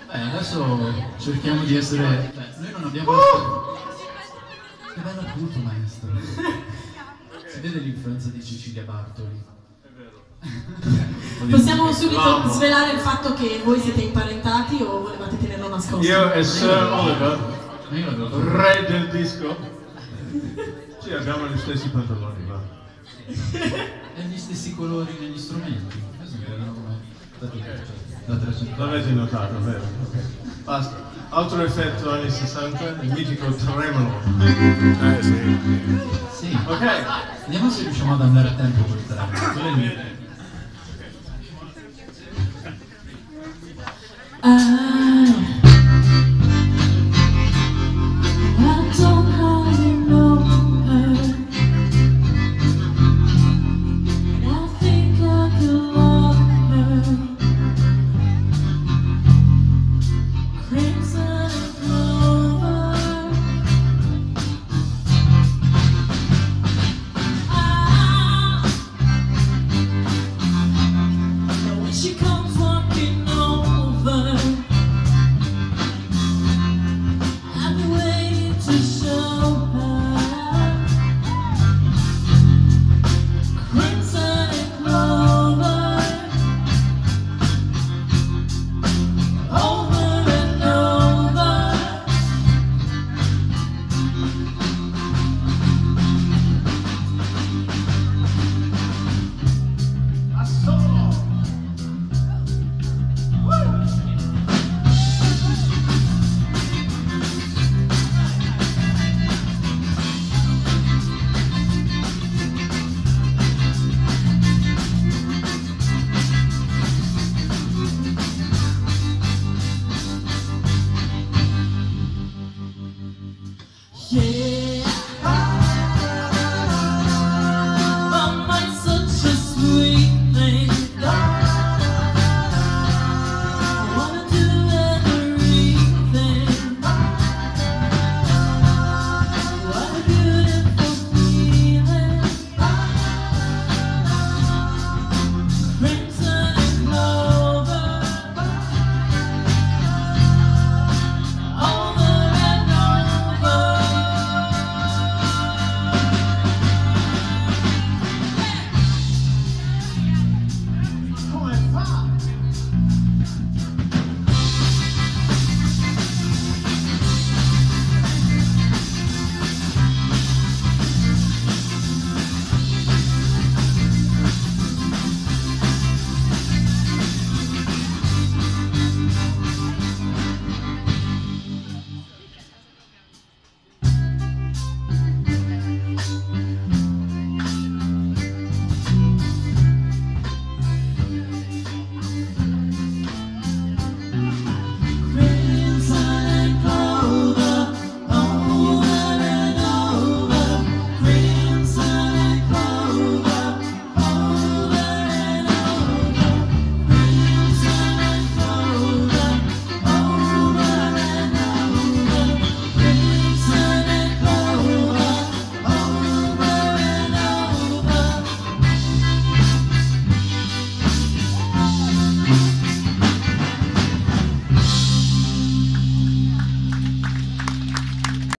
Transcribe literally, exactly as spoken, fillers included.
Beh, adesso cerchiamo di essere... Cioè, noi non abbiamo... Oh! Che bella culto, maestro. Si vede l'influenza di Cecilia Bartoli. È vero. Possiamo subito svelare il fatto che voi siete imparentati o volevate tenerlo nascosto? Io e Sir Oliver, Io re del disco. Sì, abbiamo gli stessi pantaloni, va. E gli stessi colori negli strumenti. Questo mi vedono come da trecento. L'avete notato, vero? Ok. Basta. Altro effetto anni sessanta, il mitico tremolo. Eh sì. Sì. Ok. Vediamo se riusciamo ad andare a tempo con il tremolo. Quello è lì. Ah.